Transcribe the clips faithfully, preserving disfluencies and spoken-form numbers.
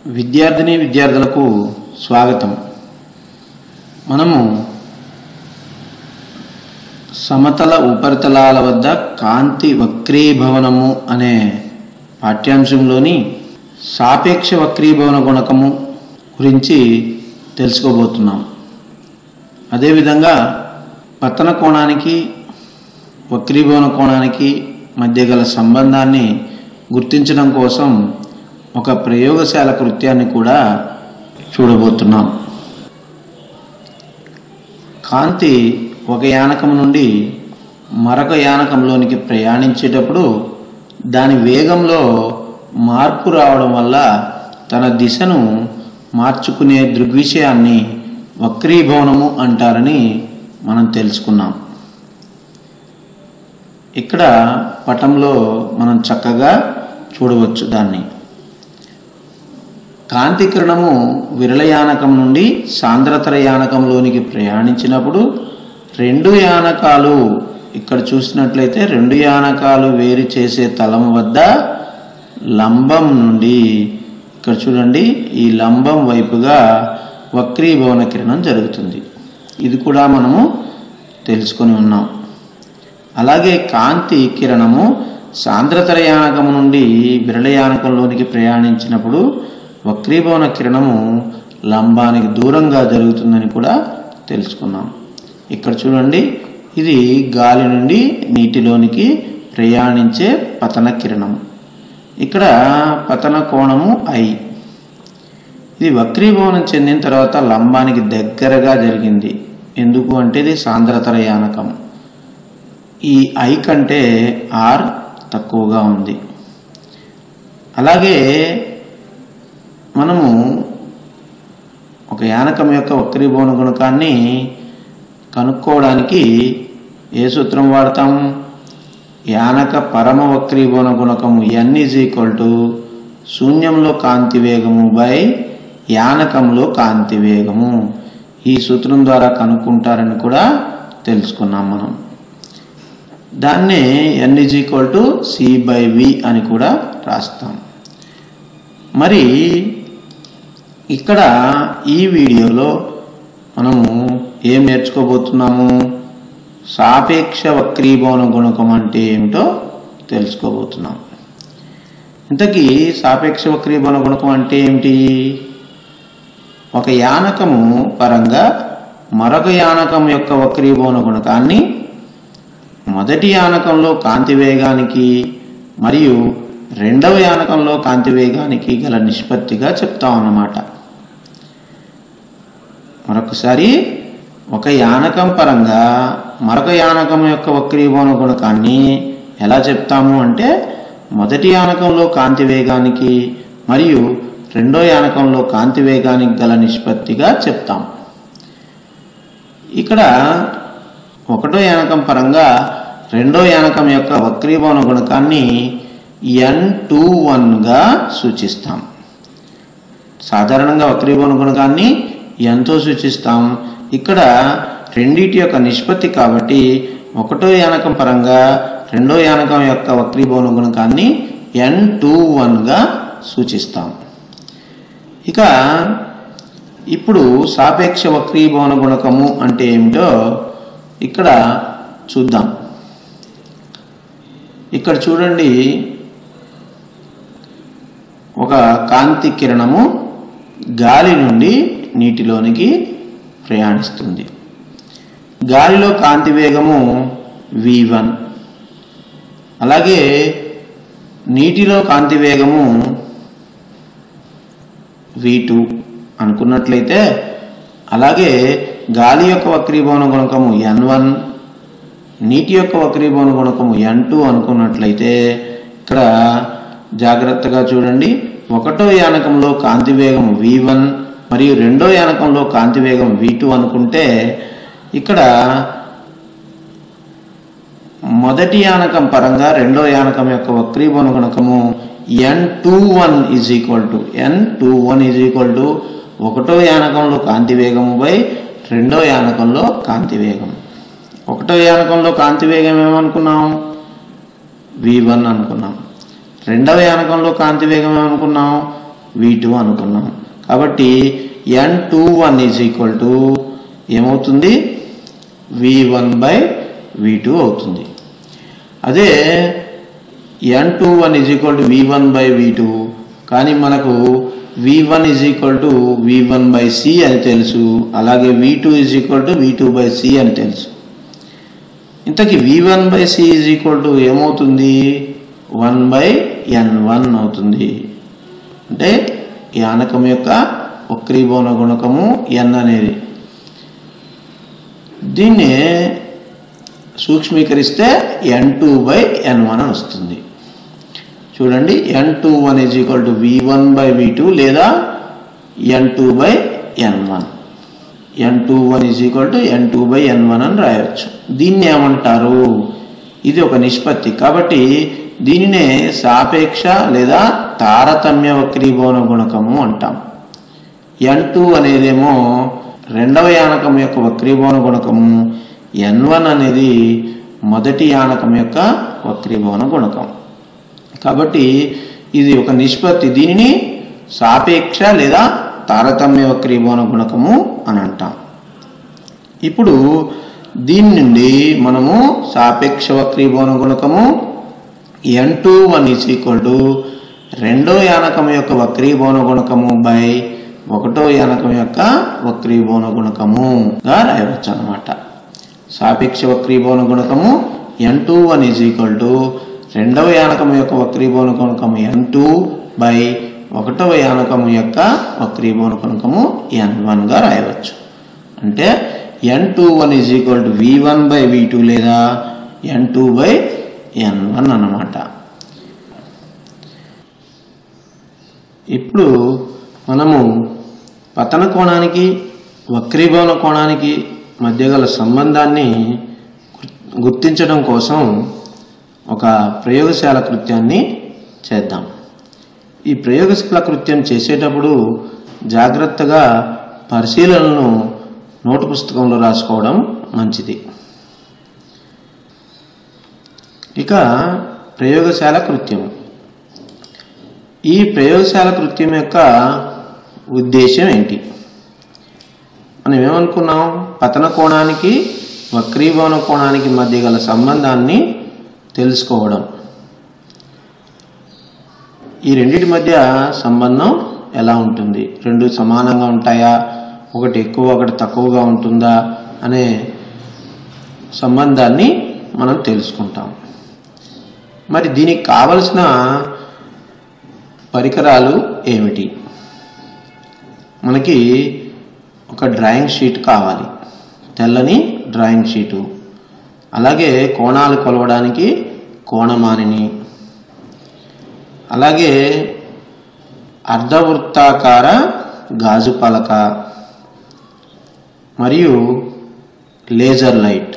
విద్యార్థిని విద్యార్థులకు స్వాగతం. మనము సమతల ఉపరితలాల వద్ద కాంతి వక్రీభవనము అనే పాఠ్యాంశంలోని సాపేక్ష వక్రీభవన గుణకము గురించి తెలుసుకోబోతున్నాం. అదేవిధంగా పతన కోణానికి వక్రీభవన కోణానికి మధ్య గల సంబంధాన్ని గుర్తించడం కోసం ఒక ప్రయోగశాల కృత్యాన్ని కూడా చూడబోతున్నాం. కాంతి ఒక యానకం నుండి మరొక యానకంలోనికి ప్రయాణించేటప్పుడు దాని వేగంలో మార్పు రావడం వల్ల తన దిశను మార్చుకునే దృగ్విషయాన్ని వక్రీభవనము అంటారని మనం తెలుసుకున్నాం. ఇక్కడ పటంలో మనం చక్కగా చూడవచ్చు. దాన్ని కాంతి కిరణము విరళ యానకం నుండి సాంద్రతర యానకంలోనికి ప్రయాణించినప్పుడు రెండు యానకాలు ఇక్కడ చూసినట్లయితే రెండు యానకాలు వేరు చేసే తలం వద్ద లంబం నుండి ఇక్కడ చూడండి ఈ లంబం వైపుగా వక్రీభవన కిరణం జరుగుతుంది. ఇది కూడా మనము తెలుసుకొని ఉన్నాం. అలాగే కాంతి కిరణము సాంద్రతర యానకం నుండి విరళ యానకంలోనికి ప్రయాణించినప్పుడు వక్రీభవన కిరణము లంబానికి దూరంగా జరుగుతుందని కూడా తెలుసుకున్నాం. ఇక్కడ చూడండి ఇది గాలి నుండి నీటిలోనికి ప్రయాణించే పతన కిరణము. ఇక్కడ పతన కోణము ఐ. ఇది వక్రీభవనం చెందిన తర్వాత లంబానికి దగ్గరగా జరిగింది. ఎందుకు అంటే ఇది సాంద్రతర యానకం. ఈ ఐ కంటే ఆర్ తక్కువగా ఉంది. అలాగే మనము ఒక యానకం యొక్క వక్రీభవన గుణకాన్ని కనుక్కోవడానికి ఏ సూత్రం వాడతాం? యానక పరమ వక్రీభవన గుణకము ఎన్ ఈజ్ ఈక్వల్ టు శూన్యంలో కాంతి వేగము బై యానకంలో కాంతి వేగము. ఈ సూత్రం ద్వారా కనుక్కుంటారని కూడా తెలుసుకున్నాం మనం. దాన్నే n is equal to c by v అని కూడా రాస్తాం. మరి ఇక్కడ ఈ వీడియోలో మనము ఏం నేర్చుకోబోతున్నాము? సాపేక్ష వక్రీభవన గుణకం అంటే ఏమిటో తెలుసుకోబోతున్నాం. ఇంతకీ సాపేక్ష వక్రీభవన గుణకం అంటే ఏమిటి? ఒక యానకము పరంగా మరొక యానకం యొక్క వక్రీభవన గుణకాన్ని మొదటి యానకంలో కాంతి వేగానికి మరియు రెండవ యానకంలో కాంతి వేగానికి గల నిష్పత్తిగా చెప్తామన్నమాట. మరొకసారి ఒక యానకం పరంగా మరొక యానకం యొక్క వక్రీభవన గుణకాన్ని ఎలా చెప్తాము అంటే మొదటి యానకంలో కాంతి వేగానికి మరియు రెండో యానకంలో కాంతి వేగానికి గల నిష్పత్తిగా చెప్తాం. ఇక్కడ ఒకటో యానకం పరంగా రెండో యానకం యొక్క వక్రీభవన గుణకాన్ని ఎన్ టూ వన్గా సూచిస్తాం. సాధారణంగా వక్రీభవన గుణకాన్ని ఎంతో సూచిస్తాం. ఇక్కడ రెండిటి యొక్క నిష్పత్తి కాబట్టి ఒకటో యానకం పరంగా రెండో యానకం యొక్క వక్రీభవన గుణకాన్ని ఎన్ టూ వన్గా సూచిస్తాం. ఇక ఇప్పుడు సాపేక్ష వక్రీభవన గుణకము అంటే ఏమిటో ఇక్కడ చూద్దాం. ఇక్కడ చూడండి ఒక కాంతి కిరణము గాలి నుండి నీటిలోనికి ప్రయాణిస్తుంది. గాలిలో కాంతి వేగము వి వన్. అలాగే నీటిలో కాంతి వేగము వి టూ అనుకున్నట్లయితే అలాగే గాలి యొక్క వక్రీభవన గుణకము ఎన్ వన్, నీటి యొక్క వక్రీభవన గుణకము ఎన్ టూ అనుకున్నట్లయితే ఇక్కడ జాగ్రత్తగా చూడండి. ఒకటో యానకంలో కాంతి వేగం వి వన్ మరియు రెండో యానకంలో కాంతి వేగం వి టూ అనుకుంటే ఇక్కడ మొదటి యానకం పరంగా రెండో యానకం యొక్క వక్రీభవన గుణకము n two one is equal to n two one is equal to ఒకటో యానకంలో కాంతి వేగము బై రెండో యానకంలో కాంతి వేగం. ఒకటో యానకంలో కాంతి వేగం ఏమనుకున్నాం? వి వన్ అనుకున్నాం. రెండవ యానకంలో కాంతి వేగం ఏమనుకున్నాం? వి టూ అనుకున్నాం. కాబట్టి n two one is equal to ఏమవుతుంది, v one by v two అవుతుంది. అదే n two one is equal to v one by v two, కానీ మనకు v one is equal to v one by c అని తెలుసు, అలాగే v two is equal to v two by c అని తెలుసు. ఇంతకీ v one by c is equal to ఏమవుతుంది, one by n one అవుతుంది. అంటే ఈ ఆనకం యొక్క వక్రీభవన గుణకము ఎన్ అనేది. దీన్ని సూక్ష్మీకరిస్తే n two by n one అని వస్తుంది. చూడండి, n two one is equal to v one by v two లేదా n two by n one. N two one is equal to n two by n one అని రాయవచ్చు. దీన్ని ఏమంటారు, ఇది ఒక నిష్పత్తి కాబట్టి దీనినే సాపేక్ష లేదా తారతమ్య వక్రీభవన గుణకము అంటాం. ఎన్ టూ అనేదేమో రెండవ యానకం యొక్క వక్రీభవన గుణకము, ఎన్ వన్ అనేది మొదటి యానకం యొక్క వక్రీభవన గుణకం. కాబట్టి ఇది ఒక నిష్పత్తి, దీనిని సాపేక్ష లేదా తారతమ్య వక్రీభవన గుణకము అని అంటాం. ఇప్పుడు దీని నుండి మనము సాపేక్ష వక్రీభవన గుణకము n two one is equal to రెండో యానకం యొక్క వక్రీభవన గుణకము బై ఒకటో యానకం యొక్క వక్రీభవన గుణకముగా రాయవచ్చు అన్నమాట. సాపేక్ష వక్రీభవన గుణకము n two one is equal to రెండవ యానకం యొక్క వక్రీభవన గుణకము ఎన్ టూ బై ఒకటవ యానకము యొక్క వక్రీభవన గుణకము ఎన్ వన్ గా రాయవచ్చు. అంటే n two one is equal to v one by v two లేదా n two by n one అన్నమాట. ఇప్పుడు మనము పతన కోణానికి వక్రీభవన కోణానికి మధ్య గల సంబంధాన్ని గుర్తించడం కోసం ఒక ప్రయోగశాల కృత్యాన్ని చేద్దాం. ఈ ప్రయోగశాల కృత్యం చేసేటప్పుడు జాగ్రత్తగా పరిశీలనలను నోటు పుస్తకంలో రాసుకోవడం మంచిది. ఇక ప్రయోగశాల కృత్యం. ఈ ప్రయోగశాల కృత్యం యొక్క ఉద్దేశం ఏంటి? మనం ఏమనుకున్నాం, పతన కోణానికి వక్రీభవన కోణానికి మధ్య గల సంబంధాన్ని తెలుసుకోవడం. ఈ రెండిటి మధ్య సంబంధం ఎలా ఉంటుంది, రెండు సమానంగా ఉంటాయా, ఒకటి ఎక్కువ ఒకటి తక్కువగా ఉంటుందా అనే సంబంధాన్ని మనం తెలుసుకుంటాం. మరి దీనికి కావలసిన పరికరాలు ఏమిటి? మనకి ఒక డ్రాయింగ్ షీట్ కావాలి, తెల్లని డ్రాయింగ్ షీటు, అలాగే కోణాలు కొలవడానికి కోణమానిని, అలాగే అర్ధవృత్తాకార గాజు పలక మరియు లేజర్ లైట్,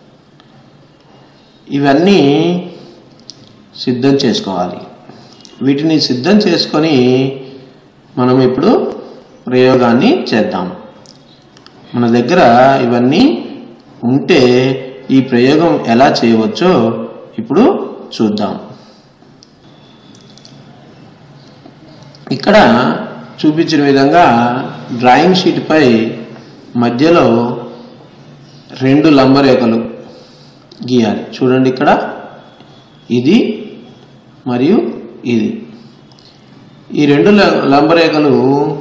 ఇవన్నీ సిద్ధం చేసుకోవాలి. వీటిని సిద్ధం చేసుకొని మనం ఇప్పుడు ప్రయోగాన్ని చేద్దాం. మన దగ్గర ఇవన్నీ ఉంటే ఈ ప్రయోగం ఎలా చేయవచ్చో ఇప్పుడు చూద్దాం. ఇక్కడ చూపించిన విధంగా డ్రాయింగ్ షీట్ పై మధ్యలో రెండు లంబరేఖలు గీయాలి. చూడండి, ఇక్కడ ఇది మరియు ఇది. ఈ రెండు లంబరేఖలు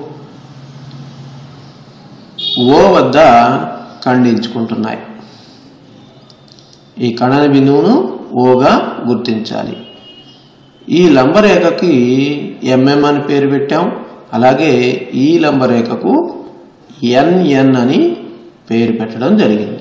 ఓ వద్ద ఖండించుకుంటున్నాయి. ఈ ఖండన బిందువును ఓగా గుర్తించాలి. ఈ లంబరేఖకి ఎంఎం అని పేరు పెట్టాం, అలాగే ఈ లంబరేఖకు ఎన్ఎన్ అని పేరు పెట్టడం జరిగింది.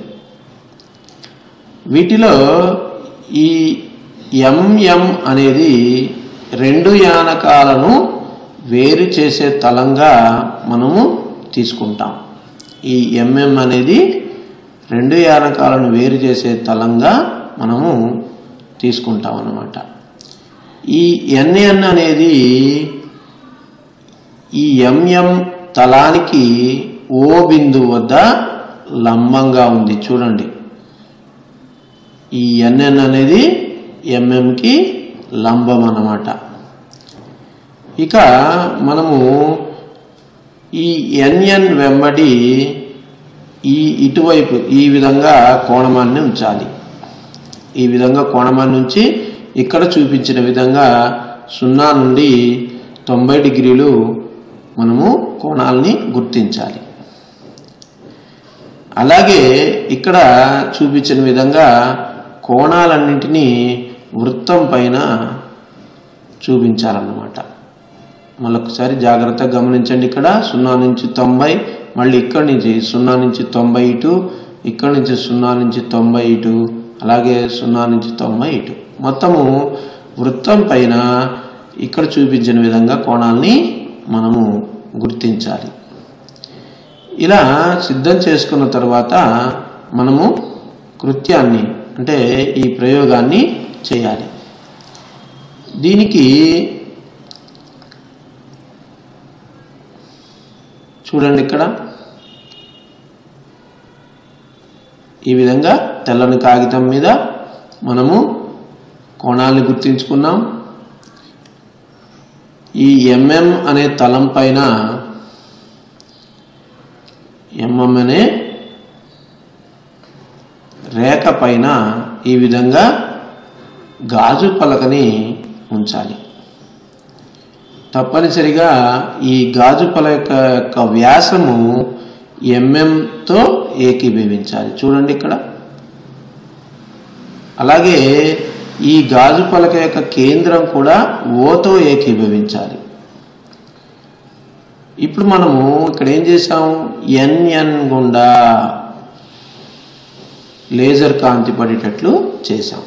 వీటిలో ఈ ఎంఎం అనేది రెండు యానకాలను వేరు చేసే తలంగా మనము తీసుకుంటాం. ఈ ఎంఎం అనేది రెండు యానకాలను వేరు చేసే తలంగా మనము తీసుకుంటాం అన్నమాట. ఈ ఎన్ఎన్ అనేది ఈ ఎంఎం తలానికి ఓ బిందువు వద్ద లంబంగా ఉంది. చూడండి, ఈ ఎన్ఎన్ అనేది ఎంఎంకి లంబం అన్నమాట. ఇక మనము ఈ ఎన్ఎన్ వెంబడి ఈ ఇటువైపు ఈ విధంగా కోణమాన్ని ఉంచాలి. ఈ విధంగా కోణమాన్ని ఉంచి ఇక్కడ చూపించిన విధంగా సున్నా నుండి తొంభై డిగ్రీలు మనము కోణాలని గుర్తించాలి. అలాగే ఇక్కడ చూపించిన విధంగా కోణాలన్నింటినీ వృత్తం పైన చూపించాలన్నమాట. మళ్ళొకసారి జాగ్రత్తగా గమనించండి. ఇక్కడ సున్నా నుంచి తొంభై, మళ్ళీ ఇక్కడి నుంచి సున్నా నుంచి తొంభై ఇటు, ఇక్కడి నుంచి సున్నా నుంచి తొంభై ఇటు, అలాగే సున్నా నుంచి తొంభై ఇటు, మొత్తము వృత్తం పైన ఇక్కడ చూపించిన విధంగా కోణాలని మనము గుర్తించాలి. ఇలా సిద్ధం చేసుకున్న తర్వాత మనము కృత్యాన్ని అంటే ఈ ప్రయోగాన్ని చేయాలి. దీనికి చూడండి, ఇక్కడ ఈ విధంగా తెల్లని కాగితం మీద మనము కోణాలను గుర్తించుకున్నాం. ఈ ఎంఎం అనే తలం పైన ఎంఎం అనే రేఖ పైన ఈ విధంగా గాజు పలకని ఉంచాలి. తప్పనిసరిగా ఈ గాజు పలక యొక్క వ్యాసము ఎంఎంతో ఏకీభవించాలి. చూడండి ఇక్కడ. అలాగే ఈ గాజు పలక యొక్క కేంద్రం కూడా ఓతో ఏకీభవించాలి. ఇప్పుడు మనము ఇక్కడ ఏం చేసాం, ఎన్ఎన్ గుండా లేజర్ కాంతి పడేటట్లు చేసాం.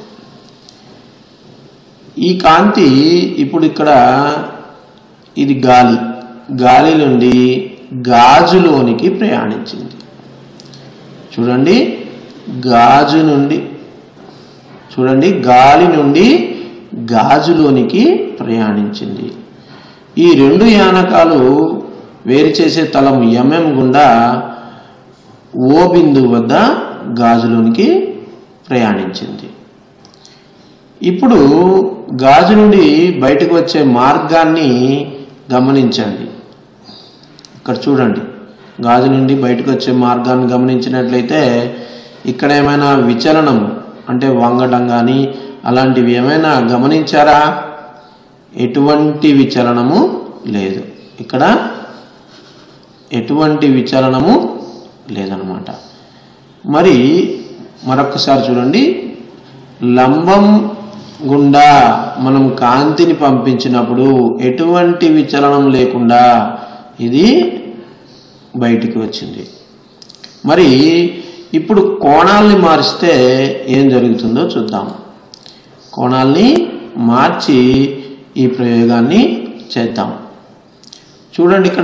ఈ కాంతి ఇప్పుడు ఇక్కడ ఇది గాలి, గాలి నుండి గాజులోనికి ప్రయాణించింది. చూడండి, గాజు నుండి చూడండి గాలి నుండి గాజులోనికి ప్రయాణించింది. ఈ రెండు యానకాలు వేరు చేసే తలం ఎంఎం గుండా ఓ బిందువు వద్ద గాజులోనికి ప్రయాణించింది. ఇప్పుడు గాజు నుండి బయటకు వచ్చే మార్గాన్ని గమనించండి. ఇక్కడ చూడండి, గాజు నుండి బయటకు వచ్చే మార్గాన్ని గమనించినట్లయితే ఇక్కడ ఏమైనా విచలనం అంటే వంగడం కానీ అలాంటివి ఏమైనా గమనించారా? ఎటువంటి విచలనము లేదు. ఇక్కడ ఎటువంటి విచలనము లేదనమాట. మరి మరొకసారి చూడండి, లంబం గుండా మనం కాంతిని పంపించినప్పుడు ఎటువంటి విచలనం లేకుండా ఇది బయటికి వచ్చింది. మరి ఇప్పుడు కోణాల్ని మారిస్తే ఏం జరుగుతుందో చూద్దాం. కోణాల్ని మార్చి ఈ ప్రయోగాన్ని చేద్దాం. చూడండి, ఇక్కడ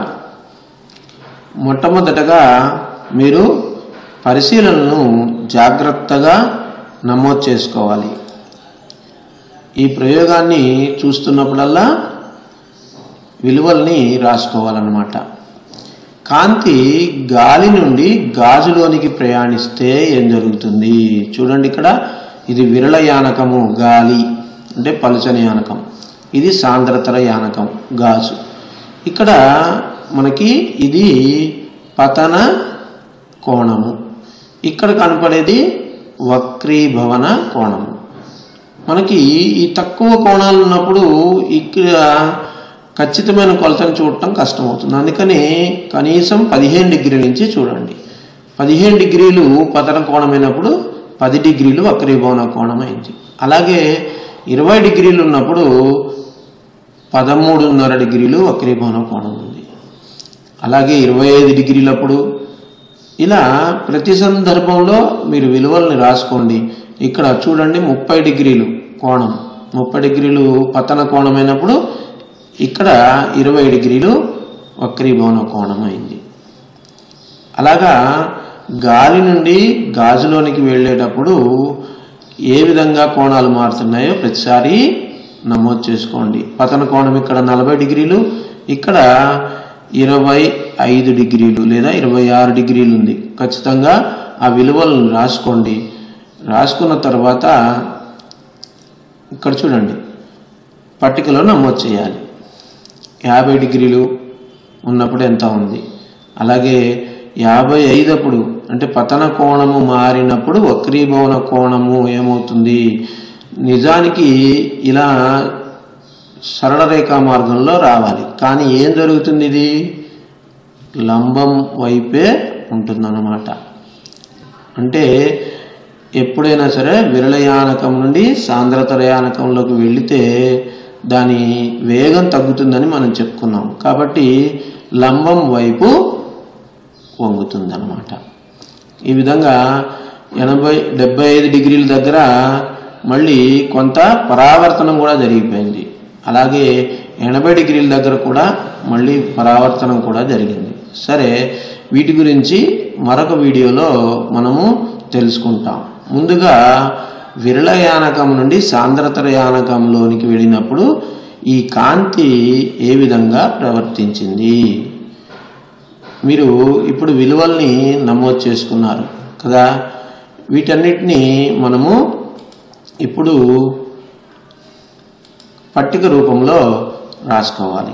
మొట్టమొదటగా మీరు పరిశీలనను జాగ్రత్తగా నమోదు చేసుకోవాలి. ఈ ప్రయోగాన్ని చూస్తున్నప్పుడల్లా విలువల్ని రాసుకోవాలన్నమాట. కాంతి గాలి నుండి గాజులోనికి ప్రయాణిస్తే ఏం జరుగుతుంది? చూడండి, ఇక్కడ ఇది విరళ యానకము గాలి అంటే పలుచని యానకం, ఇది సాంద్రతర యానకం గాజు. ఇక్కడ మనకి ఇది పతన కోణము, ఇక్కడ కనపడేది వక్రీభవన కోణము. మనకి ఈ తక్కువ కోణాలు ఉన్నప్పుడు ఇక్కడ ఖచ్చితమైన కొలతను చూడటం కష్టమవుతుంది. అందుకని కనీసం పదిహేను డిగ్రీల నుంచి చూడండి. పదిహేను డిగ్రీలు పతన కోణమైనప్పుడు పది డిగ్రీలు వక్రీభవన కోణం అయింది. అలాగే ఇరవై డిగ్రీలు ఉన్నప్పుడు పదమూడున్నర డిగ్రీలు వక్రీభవన కోణం ఉంది. అలాగే ఇరవై ఐదు డిగ్రీలప్పుడు ఇలా ప్రతి సందర్భంలో మీరు విలువల్ని రాసుకోండి. ఇక్కడ చూడండి, ముప్పై డిగ్రీలు కోణం, ముప్పై డిగ్రీలు పతన కోణమైనప్పుడు ఇక్కడ ఇరవై డిగ్రీలు వక్రీభవన కోణం అయింది. అలాగా గాలి నుండి గాజులోనికి వెళ్ళేటప్పుడు ఏ విధంగా కోణాలు మారుతున్నాయో ప్రతిసారి నమోదు చేసుకోండి. పతన కోణం ఇక్కడ నలభై డిగ్రీలు, ఇక్కడ ఇరవై ఐదు డిగ్రీలు లేదా ఇరవై ఆరు డిగ్రీలు ఉంది. ఖచ్చితంగా ఆ విలువలను రాసుకోండి. రాసుకున్న తర్వాత ఇక్కడ చూడండి, పట్టికలో నమోదు చేయాలి. యాభై డిగ్రీలు ఉన్నప్పుడు ఎంత ఉంది, అలాగే యాభై ఐదు అప్పుడు అంటే పతన కోణము మారినప్పుడు వక్రీభవన కోణము ఏమవుతుంది. నిజానికి ఇలా సరళ రేఖా మార్గంలో రావాలి, కానీ ఏం జరుగుతుంది, ఇది లంబం వైపే ఉంటుందన్నమాట. అంటే ఎప్పుడైనా సరే విరళయానకం నుండి సాంద్రతరయానకంలోకి వెళితే దాని వేగం తగ్గుతుందని మనం చెప్పుకున్నాం. కాబట్టి లంబం వైపు వంగుతుంది అన్నమాట. ఈ విధంగా ఎనభై డెబ్బై ఐదు డిగ్రీల దగ్గర మళ్ళీ కొంత పరావర్తనం కూడా జరిగిపోయింది. అలాగే ఎనభై డిగ్రీల దగ్గర కూడా మళ్ళీ పరావర్తనం కూడా జరిగింది. సరే, వీటి గురించి మరొక వీడియోలో మనము తెలుసుకుంటాం. ముందుగా విరళయానకం నుండి సాంద్రతరయానకంలోనికి వెళ్ళినప్పుడు ఈ కాంతి ఏ విధంగా ప్రవర్తించింది. మీరు ఇప్పుడు విలువల్ని నమోదు చేసుకున్నారు కదా, వీటన్నిటినీ మనము ఇప్పుడు పట్టిక రూపంలో రాసుకోవాలి.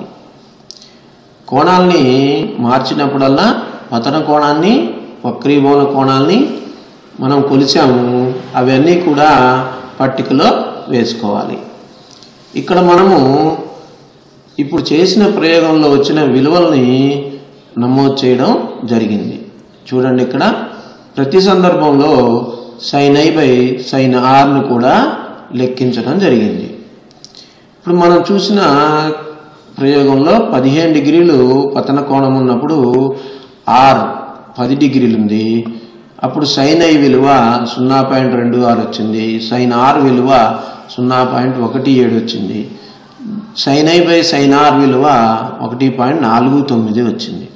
కోణాల్ని మార్చినప్పుడల్లా పతన కోణాన్ని వక్రీభవన కోణాల్ని మనం కొలిచాము, అవన్నీ కూడా పట్టికలో వేసుకోవాలి. ఇక్కడ మనము ఇప్పుడు చేసిన ప్రయోగంలో వచ్చిన విలువల్ని నమోదు చేయడం జరిగింది. చూడండి, ఇక్కడ ప్రతి సందర్భంలో సైన్ ఐ బై సైన్ ఆర్ను కూడా లెక్కించడం జరిగింది. ఇప్పుడు మనం చూసిన ప్రయోగంలో పదిహేను డిగ్రీలు పతన కోణం ఉన్నప్పుడు ఆర్ పది డిగ్రీలు ఉంది. అప్పుడు సైన్ ఐ విలువ సున్నా పాయింట్ రెండు ఆరు వచ్చింది, సైన్ ఆర్ విలువ సున్నా పాయింట్ ఒకటి ఏడు వచ్చింది, sine i by sine r విలువ ఒకటి పాయింట్ నాలుగు తొమ్మిది వచ్చింది.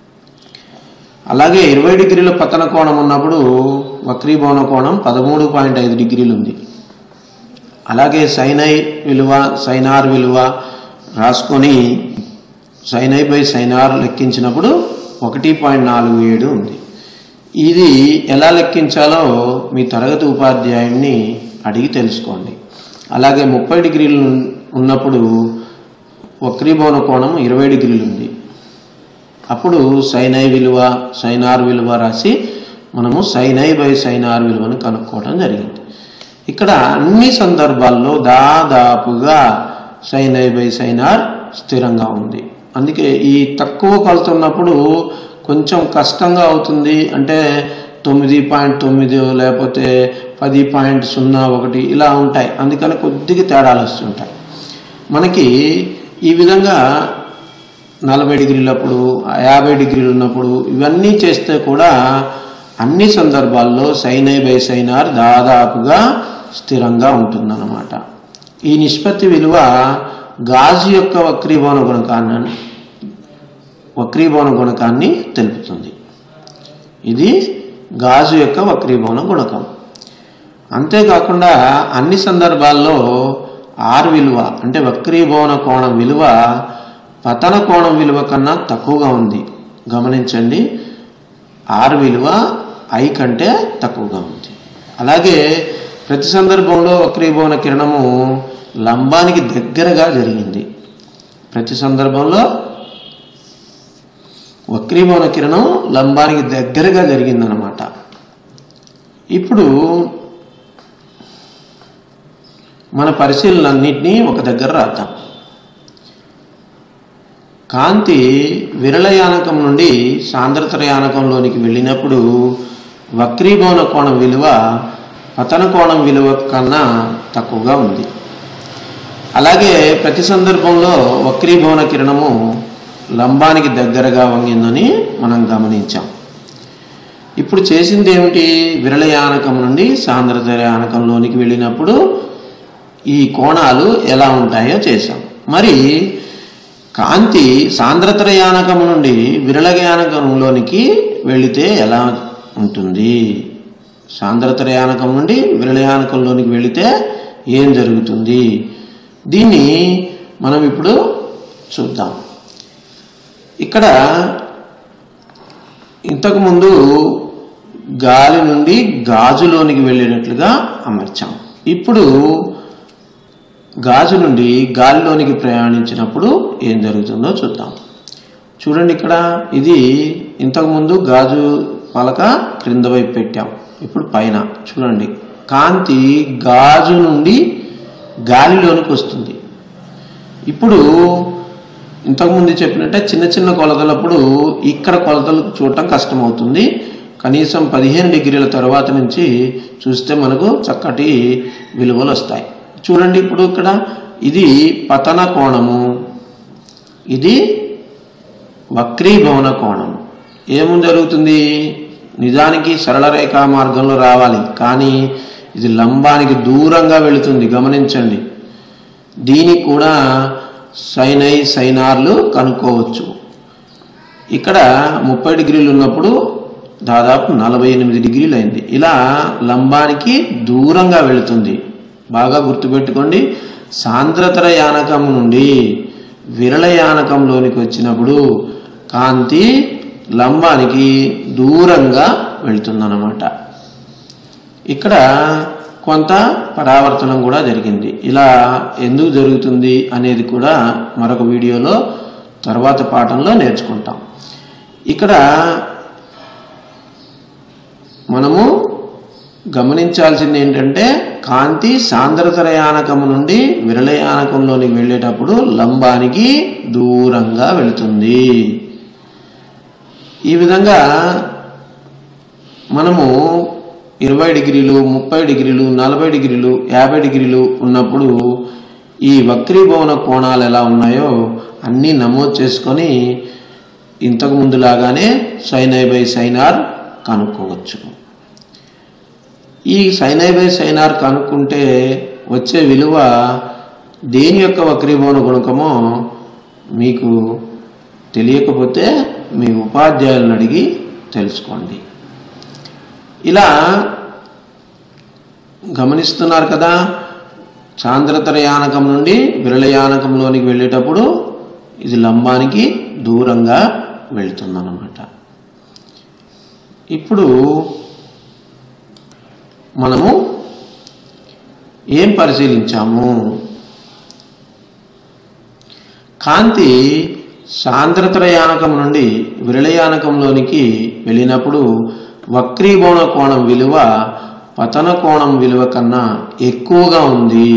అలాగే ఇరవై డిగ్రీల పతన కోణం ఉన్నప్పుడు వక్రీభవన కోణం పదమూడు పాయింట్ ఐదు డిగ్రీలు ఉంది. అలాగే సైన్ ఐ విలువ సైన్ ఆర్ విలువ రాసుకొని sine i by sine r లెక్కించినప్పుడు ఒకటి పాయింట్ నాలుగు ఏడు ఉంది. ఇది ఎలా లెక్కించాలో మీ తరగతి ఉపాధ్యాయుడిని అడిగి తెలుసుకోండి. అలాగే ముప్పై డిగ్రీలు ఉన్నప్పుడు వక్రీభవన కోణం ఇరవై డిగ్రీలు ఉంది. అప్పుడు సైన్ ఐ విలువ సైన్ ఆర్ విలువ రాసి మనము sine i by sine r విలువను కనుక్కోవడం జరిగింది. ఇక్కడ అన్ని సందర్భాల్లో దాదాపుగా sine i by sine r స్థిరంగా ఉంది. అందుకే ఈ తక్కువ కొలుతున్నప్పుడు కొంచెం కష్టంగా అవుతుంది. అంటే తొమ్మిది పాయింట్ తొమ్మిది లేకపోతే పది పాయింట్ సున్నా ఒకటి ఇలా ఉంటాయి. అందుకని కొద్దిగా తేడాలు వస్తుంటాయి మనకి. ఈ విధంగా నలభై డిగ్రీలప్పుడు యాభై డిగ్రీలు ఉన్నప్పుడు ఇవన్నీ చేస్తే కూడా అన్ని సందర్భాల్లో sine i by sine r దాదాపుగా స్థిరంగా ఉంటుందన్నమాట. ఈ నిష్పత్తి విలువ గాజు యొక్క వక్రీభవన గుణకాన్ని వక్రీభవన గుణకాన్ని తెలుపుతుంది. ఇది గాజు యొక్క వక్రీభవన గుణకం. అంతేకాకుండా అన్ని సందర్భాల్లో ఆర్ విలువ అంటే వక్రీభవన కోణం విలువ పతన కోణం విలువ కన్నా తక్కువగా ఉంది. గమనించండి, ఆర్ విలువ ఐ కంటే తక్కువగా ఉంది. అలాగే ప్రతి సందర్భంలో వక్రీభవన కిరణము లంబానికి దగ్గరగా జరిగింది. ప్రతి సందర్భంలో వక్రీభవన కిరణం లంబానికి దగ్గరగా జరిగిందనమాట. ఇప్పుడు మన పరిశీలనన్నింటినీ ఒక దగ్గర రాద్దాం. కాంతి విరళయానకం నుండి సాంద్రతరయానకంలోనికి వెళ్ళినప్పుడు వక్రీభవన కోణం విలువ పతన కోణం విలువ కన్నా తక్కువగా ఉంది. అలాగే ప్రతి సందర్భంలో వక్రీభవన కిరణము లంబానికి దగ్గరగా వంగిందని మనం గమనించాం. ఇప్పుడు చేసింది ఏమిటి? విరళయానకం నుండి సాంద్రతరయానకంలోనికి వెళ్ళినప్పుడు ఈ కోణాలు ఎలా ఉంటాయో చేశాం. మరి కాంతి సాంద్రతరయానకం నుండి విరళయానకంలోనికి వెళితే ఎలా ఉంటుంది? సాంద్రతరయానకం నుండి విరళయానకంలోనికి వెళితే ఏం జరుగుతుంది? దీన్ని మనం ఇప్పుడు చూద్దాం. ఇక్కడ ఇంతకుముందు గాలి నుండి గాజులోనికి వెళ్ళేటట్లుగా అమర్చాం. ఇప్పుడు గాజు నుండి గాలిలోనికి ప్రయాణించినప్పుడు ఏం జరుగుతుందో చూద్దాం. చూడండి, ఇక్కడ ఇది ఇంతకుముందు గాజు పలక క్రింద వైపు పెట్టాం, ఇప్పుడు పైన చూడండి. కాంతి గాజు నుండి గాలిలోనికి వస్తుంది. ఇప్పుడు ఇంతకుముందు చెప్పినట్టే చిన్న చిన్న కొలతలప్పుడు ఇక్కడ కొలతలు చూడటం కష్టమవుతుంది. కనీసం పదిహేను డిగ్రీల తర్వాత నుంచి చూస్తే మనకు చక్కటి విలువలు వస్తాయి. చూడండి, ఇప్పుడు ఇక్కడ ఇది పతన కోణము, ఇది వక్రీభవన కోణం. ఏము జరుగుతుంది? నిజానికి సరళ రేఖా మార్గంలో రావాలి, కానీ ఇది లంబానికి దూరంగా వెళుతుంది. గమనించండి, దీనికి కూడా సైన్ ఐ సైన్ ఆర్లు కనుక్కోవచ్చు. ఇక్కడ ముప్పై డిగ్రీలు ఉన్నప్పుడు దాదాపు నలభై ఎనిమిది డిగ్రీలు అయింది. ఇలా లంబానికి దూరంగా వెళుతుంది. బాగా గుర్తుపెట్టుకోండి, సాంద్రతర యానకం నుండి విరళ యానకంలోనికి వచ్చినప్పుడు కాంతి లంబానికి దూరంగా వెళుతుందన్నమాట. ఇక్కడ కొంత పరావర్తనం కూడా జరిగింది. ఇలా ఎందుకు జరుగుతుంది అనేది కూడా మరొక వీడియోలో తర్వాత పాఠంలో నేర్చుకుంటాం. ఇక్కడ మనము గమనించాల్సింది ఏంటంటే, కాంతి సాంద్రతర యానకము నుండి విరళ యానకంలోనికి వెళ్ళేటప్పుడు లంబానికి దూరంగా వెళుతుంది. ఈ విధంగా మనము ఇరవై డిగ్రీలు, ముప్పై డిగ్రీలు, నలభై డిగ్రీలు, యాభై డిగ్రీలు ఉన్నప్పుడు ఈ వక్రీభవన కోణాలు ఎలా ఉన్నాయో అన్నీ నమోదు చేసుకొని ఇంతకు ముందులాగానే sine i by sine r కనుక్కోవచ్చు. ఈ sine i by sine r కనుక్కుంటే వచ్చే విలువ దేని యొక్క వక్రీభవన గుణకమో మీకు తెలియకపోతే మీ ఉపాధ్యాయులను అడిగి తెలుసుకోండి. ఇలా గమనిస్తున్నారు కదా, సాంద్రతర యానకం నుండి విరళ యానకంలోనికి వెళ్ళేటప్పుడు ఇది లంబానికి దూరంగా వెళుతుందన్నమాట. ఇప్పుడు మనము ఏం పరిశీలించాము? కాంతి సాంద్రతర యానకం నుండి విరళ యానకంలోనికి వెళ్ళినప్పుడు వక్రీభవన కోణం విలువ పతన కోణం విలువ కన్నా ఎక్కువగా ఉంది.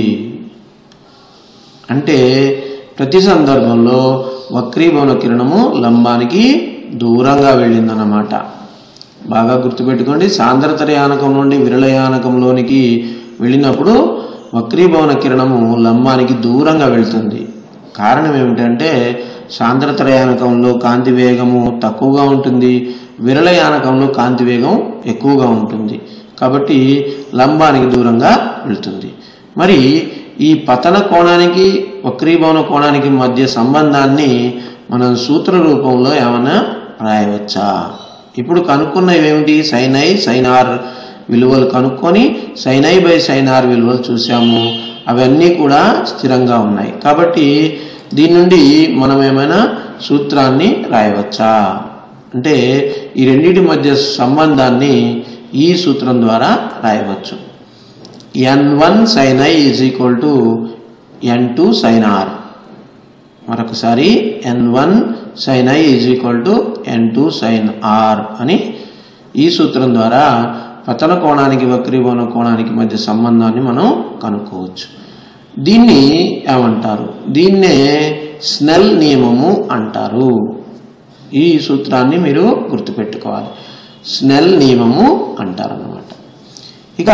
అంటే ప్రతి సందర్భంలో వక్రీభవన కిరణము లంబానికి దూరంగా వెళ్ళిందన్నమాట. బాగా గుర్తుపెట్టుకోండి, సాంద్రతర యానకం నుండి విరళ యానకంలోనికి వెళ్ళినప్పుడు వక్రీభవన కిరణము లంబానికి దూరంగా వెళ్తుంది. కారణం ఏమిటంటే, సాంద్రతర యానకంలో కాంతి వేగము తక్కువగా ఉంటుంది, విరళ యానకంలో కాంతి వేగం ఎక్కువగా ఉంటుంది. కాబట్టి లంబానికి దూరంగా వెళ్తుంది. మరి ఈ పతన కోణానికి వక్రీభవన కోణానికి మధ్య సంబంధాన్ని మనం సూత్ర రూపంలో ఏమైనా రాయవచ్చా? ఇప్పుడు కనుక్కున్నవి ఏమిటి? సైన్ ఐ సైన్ ఆర్ విలువలు కనుక్కొని sine i by sine r విలువలు చూసాము. అవన్నీ కూడా స్థిరంగా ఉన్నాయి. కాబట్టి దీని నుండి మనం ఏమైనా సూత్రాన్ని రాయవచ్చా అంటే ఈ రెండింటి మధ్య సంబంధాన్ని ఈ సూత్రం ద్వారా రాయవచ్చు. N one sine i is equal to n two sine r. మరొకసారి n one sine i is equal to n two sine r అని ఈ సూత్రం ద్వారా పతన కోణానికి వక్రీభవన కోణానికి మధ్య సంబంధాన్ని మనం కనుక్కోవచ్చు. దీన్ని ఏమంటారు? దీన్నే స్నెల్ నియమము అంటారు. ఈ సూత్రాన్ని మీరు గుర్తుపెట్టుకోవాలి. స్నెల్ నియమము అంటారు అన్నమాట. ఇక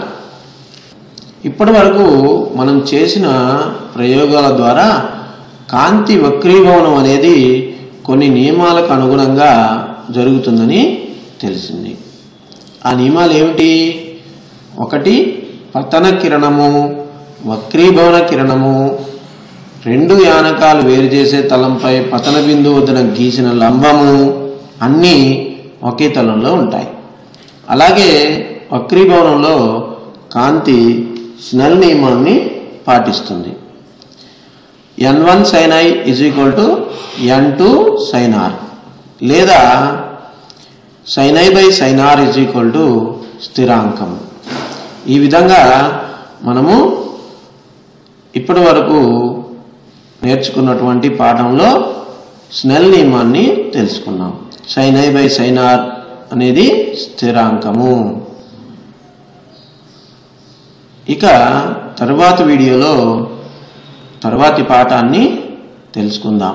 ఇప్పటి వరకు మనం చేసిన ప్రయోగాల ద్వారా కాంతి వక్రీభవనం అనేది కొన్ని నియమాలకు అనుగుణంగా జరుగుతుందని తెలిసింది. ఆ నియమాలు ఏమిటి? ఒకటి, పతన కిరణము, వక్రీభవన కిరణము రెండు యానకాలు వేరు చేసే తలంపై పతన బిందువు వద్ద గీసిన లంబము అన్నీ ఒకే తలంలో ఉంటాయి. అలాగే వక్రీభవనంలో కాంతి స్నెల్ నియమాన్ని పాటిస్తుంది. N one sine i is equal to n two sine r, లేదా sine i by sine r is equal to స్థిరాంకం. ఈ విధంగా మనము ఇప్పటి వరకు నేర్చుకున్నటువంటి పాఠంలో స్నెల్ నియమాన్ని తెలుసుకున్నాం. Sine i by sine r అనేది స్థిరాంకము. ఇక తరువాతి వీడియోలో తరువాతి పాఠాన్ని తెలుసుకుందాం.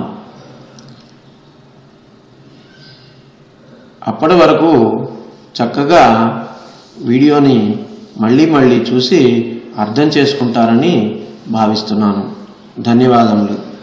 అప్పటి వరకు చక్కగా వీడియోని మళ్ళీ మళ్ళీ చూసి అర్థం చేసుకుంటారని భావిస్తున్నాను. ధన్యవాదములు.